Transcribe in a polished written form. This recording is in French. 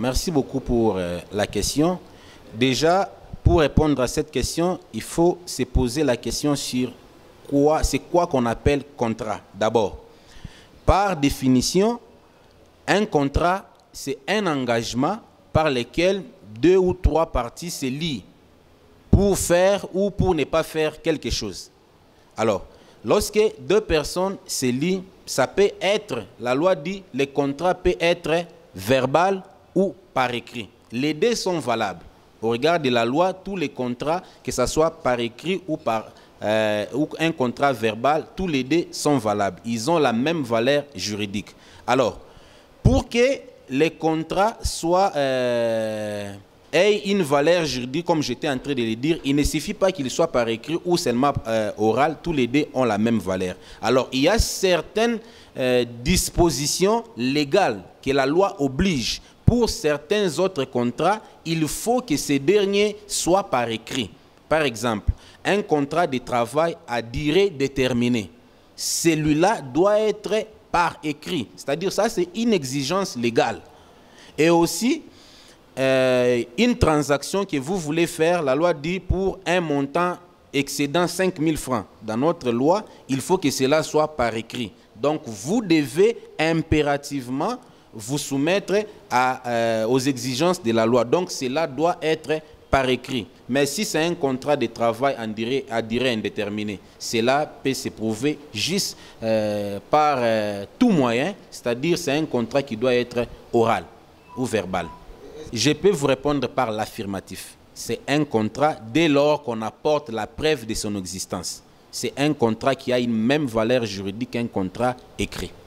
merci beaucoup pour la question. Déjà, pour répondre à cette question, il faut se poser la question sur c'est quoi qu'on appelle contrat. D'abord, par définition, un contrat, c'est un engagement par lequel 2 ou 3 parties se lient pour faire ou pour ne pas faire quelque chose. Alors, lorsque 2 personnes se lient, ça peut être, la loi dit, le contrat peut être verbal ou par écrit. Les deux sont valables. Au regard de la loi, tous les contrats, que ce soit par écrit ou par ou un contrat verbal, tous les deux sont valables. Ils ont la même valeur juridique. Alors, pour que les contrats soient aient une valeur juridique, comme j'étais en train de le dire, il ne suffit pas qu'il soit par écrit ou seulement oral, tous les deux ont la même valeur. Alors, il y a certaines dispositions légales que la loi oblige. Pour certains autres contrats, il faut que ces derniers soient par écrit. Par exemple, un contrat de travail à durée déterminée. Celui-là doit être par écrit. C'est-à-dire, ça, c'est une exigence légale. Et aussi, une transaction que vous voulez faire, la loi dit pour un montant excédant 5 000 francs. Dans notre loi, il faut que cela soit par écrit. Donc, vous devez impérativement vous soumettre aux exigences de la loi. Donc, cela doit être par écrit. Mais si c'est un contrat de travail à durée indéterminée, cela peut se prouver juste par tout moyen, c'est-à-dire c'est un contrat qui doit être oral ou verbal. Je peux vous répondre par l'affirmatif. C'est un contrat dès lors qu'on apporte la preuve de son existence. C'est un contrat qui a une même valeur juridique qu'un contrat écrit.